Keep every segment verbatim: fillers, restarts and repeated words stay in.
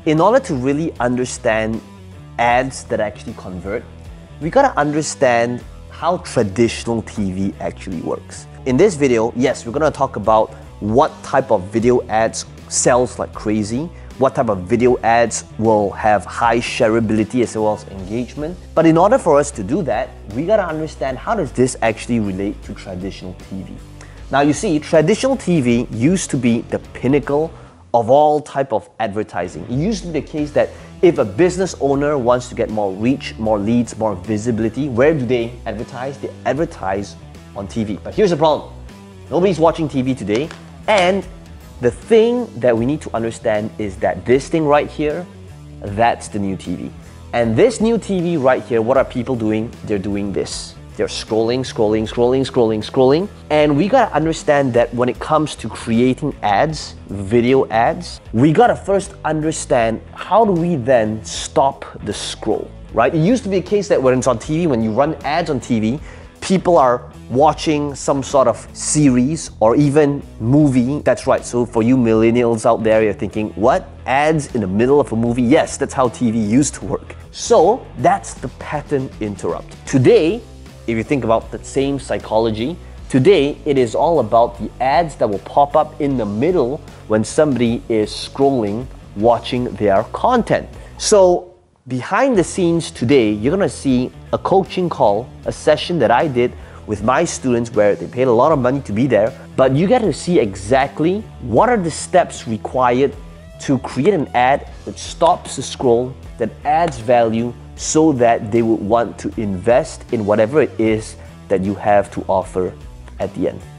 in order to really understand ads that actually convert, we gotta understand how traditional T V actually works. In this video, yes, we're gonna talk about what type of video ads sells like crazy, what type of video ads will have high shareability as well as engagement. But in order for us to do that, we gotta understand how does this actually relate to traditional T V. Now you see, traditional T V used to be the pinnacle of all type of advertising. It used to be the case that if a business owner wants to get more reach, more leads, more visibility, where do they advertise? They advertise on T V. But here's the problem. Nobody's watching T V today, and the thing that we need to understand is that this thing right here, that's the new T V. And this new T V right here, what are people doing? They're doing this. They're scrolling, scrolling, scrolling, scrolling, scrolling. And we gotta understand that when it comes to creating ads, video ads, we gotta first understand how do we then stop the scroll, right? It used to be a case that when it's on T V, when you run ads on T V, people are watching some sort of series or even movie. That's right, so for you millennials out there, you're thinking, what? Ads in the middle of a movie? Yes, that's how T V used to work. So that's the pattern interrupt. Today, if you think about the same psychology, today it is all about the ads that will pop up in the middle when somebody is scrolling, watching their content. So behind the scenes today, you're gonna see a coaching call, a session that I did with my students where they paid a lot of money to be there, but you get to see exactly what are the steps required to create an ad that stops the scroll, that adds value, so that they would want to invest in whatever it is that you have to offer at the end.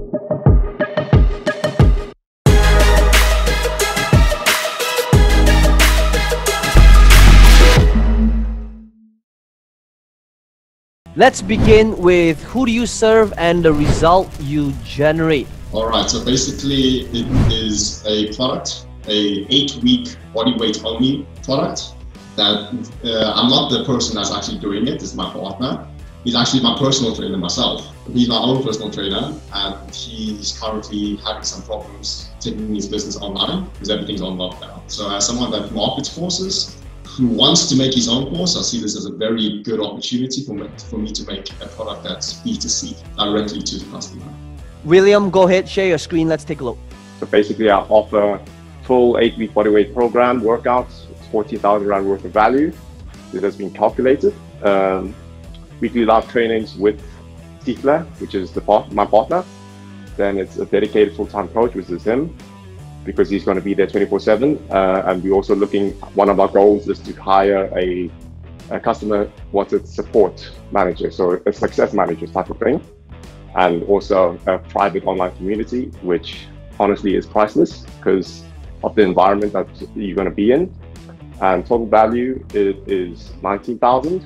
Let's begin with who do you serve and the result you generate. All right, so basically it is a product, a eight-week body weight only product that uh, I'm not the person that's actually doing it, it's my partner. He's actually my personal trainer myself. He's my own personal trainer, and he's currently having some problems taking his business online because everything's on lockdown. So as someone that markets courses, who wants to make his own course, I see this as a very good opportunity for me, for me to make a product that's B two C, directly to the customer. William, go ahead, share your screen, let's take a look. So basically I offer full eight-week bodyweight program workouts, forty thousand rand worth of value. This has been calculated. Um, weekly live trainings with Tifla, which is the part, my partner. Then it's a dedicated full-time coach, which is him, because he's going to be there twenty-four seven. Uh, and we're also looking, one of our goals is to hire a, a customer wanted support manager, so a success manager type of thing. And also a private online community, which honestly is priceless because of the environment that you're going to be in. And total value it is nineteen thousand,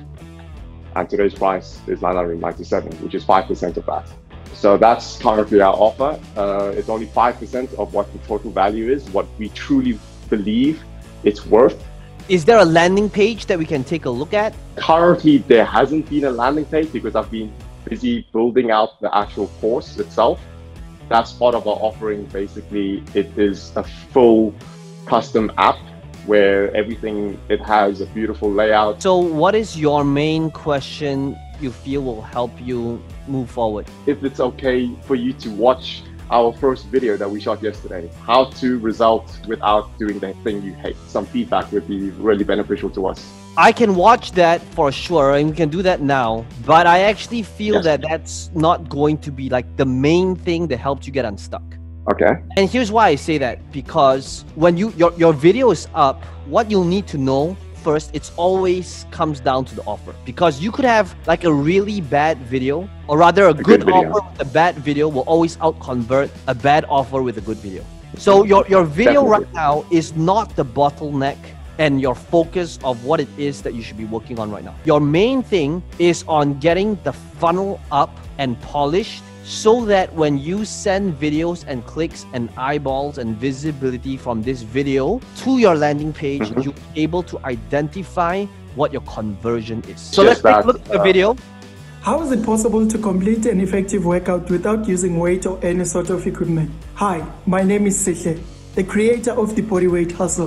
and today's price is nine hundred ninety-seven, which is five percent of that. So that's currently our offer. Uh, it's only five percent of what the total value is, what we truly believe it's worth. Is there a landing page that we can take a look at? Currently, there hasn't been a landing page because I've been busy building out the actual course itself. That's part of our offering. Basically, it is a full custom app where everything, it has a beautiful layout. So what is your main question you feel will help you move forward? If it's okay for you to watch our first video that we shot yesterday, how to result without doing the thing you hate. Some feedback would be really beneficial to us. I can watch that for sure, and we can do that now, but I actually feel Yes. that that's not going to be like the main thing that helps you get unstuck. Okay. And here's why I say that, because when you your, your video is up, what you'll need to know first, it's always comes down to the offer, because you could have like a really bad video, or rather a, a good, good offer with a bad video will always out convert a bad offer with a good video. So your, your video Definitely. right now is not the bottleneck and your focus of what it is that you should be working on right now. Your main thing is on getting the funnel up and polished, so that when you send videos and clicks and eyeballs and visibility from this video to your landing page, Mm-hmm. you're able to identify what your conversion is. So Just let's take a that, look at the uh, video. How is it possible to complete an effective workout without using weight or any sort of equipment? Hi, my name is Sihle, the creator of the Bodyweight Hustle.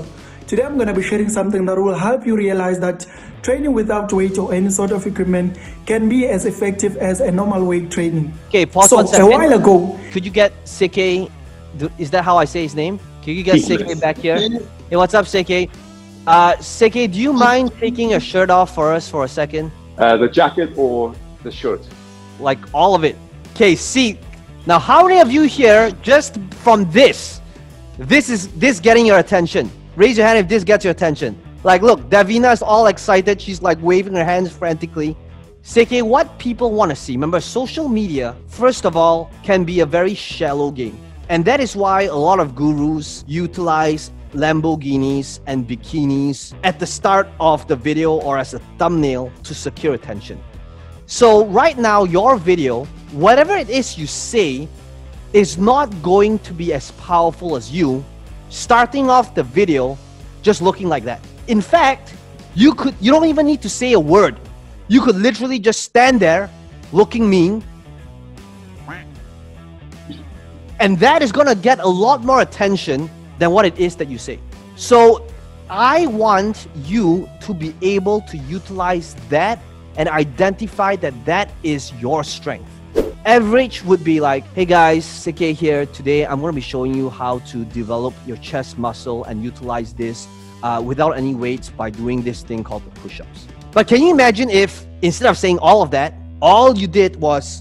Today I'm going to be sharing something that will help you realize that training without weight or any sort of equipment can be as effective as a normal weight training. Okay, pause so one second. A while ago, could you get Seke? Is that how I say his name? Can you get Seke back here? Hey, what's up, Seke? Uh, Seke, do you mind taking your shirt off for us for a second? Uh, the jacket or the shirt? Like all of it. Okay, see. Now, how many of you here, just from this, this is this getting your attention? Raise your hand if this gets your attention. Like, look, Davina is all excited. She's like waving her hands frantically. Seke, what people want to see. Remember, social media, first of all, can be a very shallow game. And that is why a lot of gurus utilize Lamborghinis and bikinis at the start of the video or as a thumbnail to secure attention. So right now, your video, whatever it is you say, is not going to be as powerful as you starting off the video just looking like that. In fact, you could you don't even need to say a word. You could literally just stand there looking mean, and that is gonna get a lot more attention than what it is that you say. So I want you to be able to utilize that and identify that that is your strength. Average would be like, hey guys, Seke here. Today I'm going to be showing you how to develop your chest muscle and utilize this uh, without any weights by doing this thing called the push-ups. But can you imagine if instead of saying all of that, all you did was,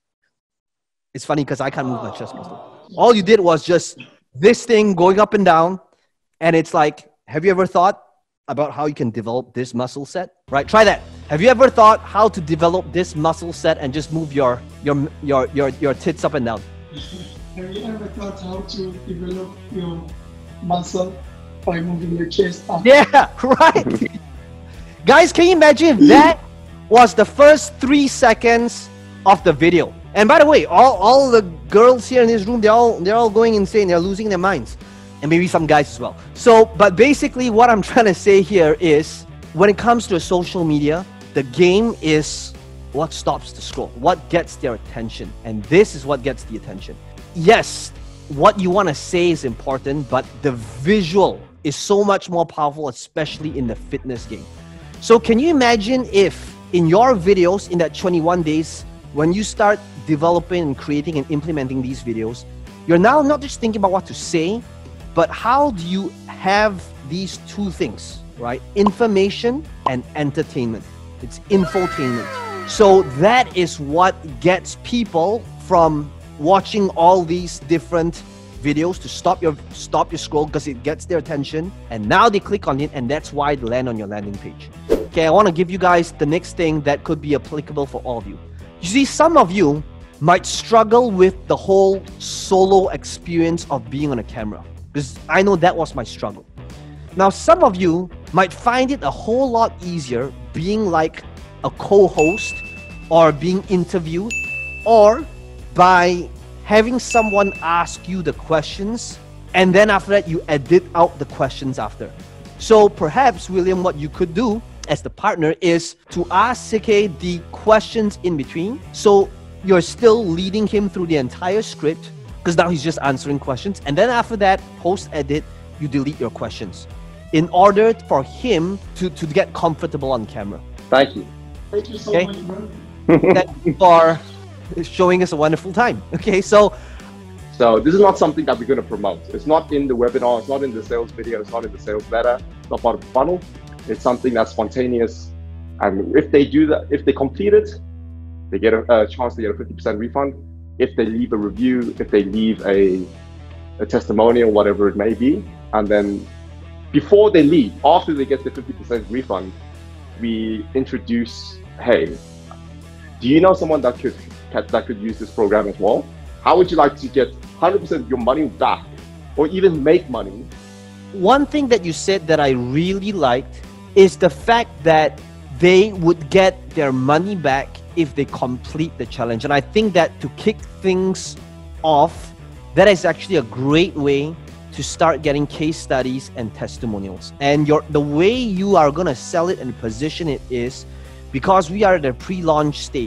it's funny because I can't move my chest muscle. All you did was just this thing going up and down, and it's like, have you ever thought about how you can develop this muscle set? Right? Try that. Have you ever thought how to develop this muscle set and just move your your your your, your tits up and down? Have you ever thought how to develop your muscle by moving your chest up? Yeah, right. Guys, can you imagine if that was the first three seconds of the video? And by the way, all, all the girls here in this room, they're all they're all going insane. They're losing their minds. And maybe some guys as well. So, but basically what I'm trying to say here is, when it comes to social media, the game is what stops the scroll, what gets their attention. And this is what gets the attention. Yes, what you want to say is important, but the visual is so much more powerful, especially in the fitness game. So can you imagine if in your videos in that twenty-one days, when you start developing and creating and implementing these videos, you're now not just thinking about what to say, but how do you have these two things, right? Information and entertainment. It's infotainment. So that is what gets people from watching all these different videos to stop your stop your scroll, because it gets their attention, and now they click on it, and that's why they land on your landing page. Okay, I want to give you guys the next thing that could be applicable for all of you. You see, some of you might struggle with the whole solo experience of being on a camera, because I know that was my struggle. Now, some of you might find it a whole lot easier being like a co-host or being interviewed, or by having someone ask you the questions, and then after that you edit out the questions after. So perhaps, William, what you could do as the partner is to ask Seke the questions in between, so you're still leading him through the entire script, because now he's just answering questions, and then after that, post-edit, you delete your questions in order for him to, to get comfortable on camera. Thank you. Thank you so Okay. much, bro. Thank you for showing us a wonderful time. Okay, so So this is not something that we're going to promote. It's not in the webinar, it's not in the sales video, it's not in the sales letter, it's not part of the funnel. It's something that's spontaneous. And if they do that, if they complete it, they get a, a chance to get a fifty percent refund. If they leave a review, if they leave a, a testimonial, whatever it may be. And then before they leave, after they get the fifty percent refund, we introduce, hey, do you know someone that could that could use this program as well? How would you like to get one hundred percent of your money back, or even make money? one thing that you said that I really liked is the fact that they would get their money back if they complete the challenge. And I think that to kick things off, that is actually a great way to start getting case studies and testimonials. And your the way you are going to sell it and position it is, because we are at the pre-launch stage,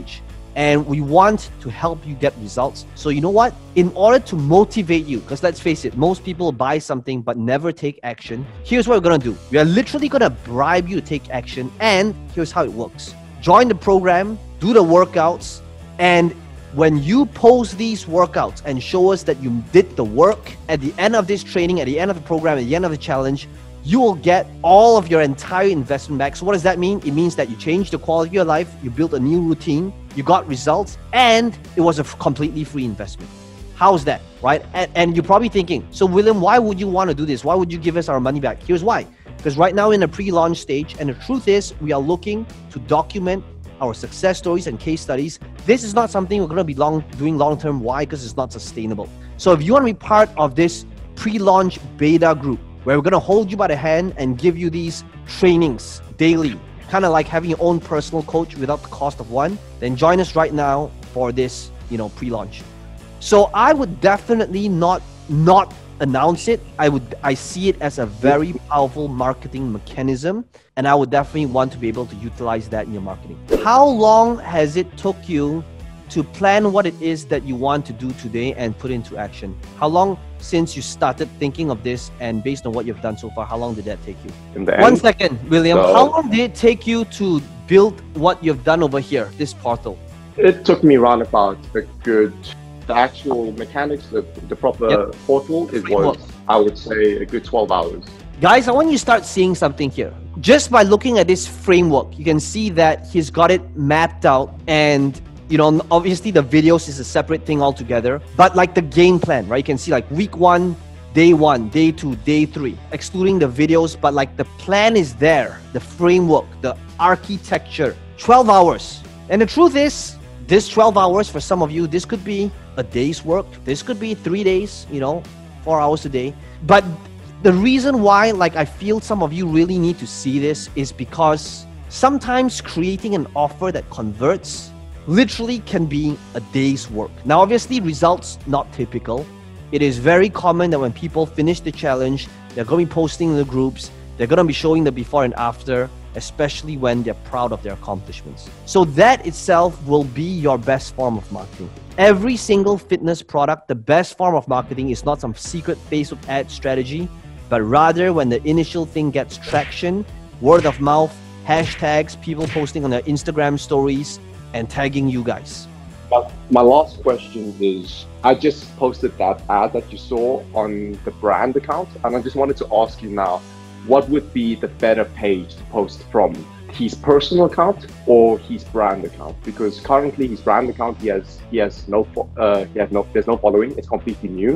and we want to help you get results. So you know what? In order to motivate you, because let's face it, most people buy something but never take action. Here's what we're gonna do. We are literally gonna bribe you to take action, and here's how it works. Join the program, do the workouts, and when you post these workouts and show us that you did the work, at the end of this training, at the end of the program, at the end of the challenge, you will get all of your entire investment back. So what does that mean? It means that you changed the quality of your life, you built a new routine, you got results, and it was a completely free investment. How's that, right? And, and you're probably thinking, so William, why would you want to do this? Why would you give us our money back? Here's why. Because right now in the pre-launch stage, and the truth is, we are looking to document our success stories and case studies. This is not something we're going to be long doing long-term. Why? Because it's not sustainable. So if you want to be part of this pre-launch beta group, where we're going to hold you by the hand and give you these trainings daily, kind of like having your own personal coach without the cost of one, then join us right now for this, you know, pre-launch. So I would definitely not not announce it. I would I see it as a very powerful marketing mechanism, and I would definitely want to be able to utilize that in your marketing. How long has it took you to plan what it is that you want to do today and put into action? How long since you started thinking of this, and based on what you've done so far, how long did that take you? In the One end, second, William. so, how long did it take you to build what you've done over here, this portal? It took me around about a good, the actual mechanics, the, the proper Yep. portal, it was, I would say, a good twelve hours. Guys, I want you to start seeing something here. Just by looking at this framework, you can see that he's got it mapped out, and you know, obviously the videos is a separate thing altogether, but like the game plan, right? You can see like week one, day one, day two, day three, excluding the videos, but like the plan is there, the framework, the architecture, twelve hours. And the truth is, this twelve hours for some of you, this could be a day's work. This could be three days, you know, four hours a day. But the reason why, like, I feel some of you really need to see this is because sometimes creating an offer that converts literally can be a day's work. Now, obviously, results not typical. It is very common that when people finish the challenge, they're going to be posting in the groups, they're going to be showing the before and after, especially when they're proud of their accomplishments. So that itself will be your best form of marketing. Every single fitness product, the best form of marketing is not some secret Facebook ad strategy, but rather when the initial thing gets traction, word of mouth, hashtags, people posting on their Instagram stories, and tagging you guys. But my last question is, I just posted that ad that you saw on the brand account, and I just wanted to ask you now, what would be the better page to post from? His personal account or his brand account? Because currently his brand account, he has he has no uh, he has no there's no following. It's completely new.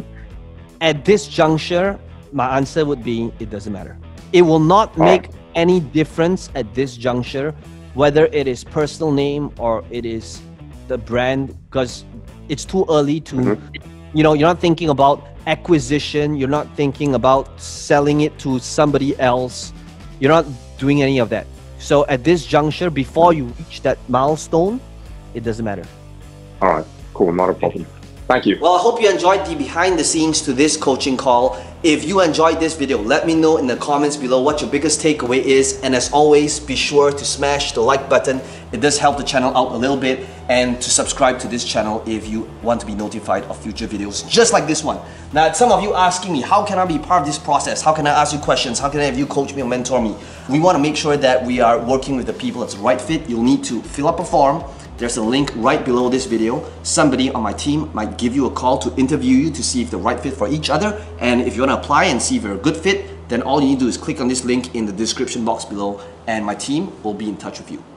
At this juncture, my answer would be it doesn't matter. It will not make any difference at this juncture whether it is personal name or it is the brand, because it's too early to, mm-hmm. you know, you're not thinking about acquisition, you're not thinking about selling it to somebody else, you're not doing any of that. So at this juncture, before you reach that milestone, it doesn't matter. All right, cool, not a problem. Thank you. Well, I hope you enjoyed the behind the scenes to this coaching call. If you enjoyed this video, let me know in the comments below what your biggest takeaway is. And as always, be sure to smash the like button. It does help the channel out a little bit. And to subscribe to this channel if you want to be notified of future videos just like this one. Now, some of you asking me, how can I be part of this process? How can I ask you questions? How can I have you coach me or mentor me? We want to make sure that we are working with the people that's the right fit. You'll need to fill up a form. There's a link right below this video. Somebody on my team might give you a call to interview you to see if they're right fit for each other. And if you want to apply and see if you're a good fit, then all you need to do is click on this link in the description box below and my team will be in touch with you.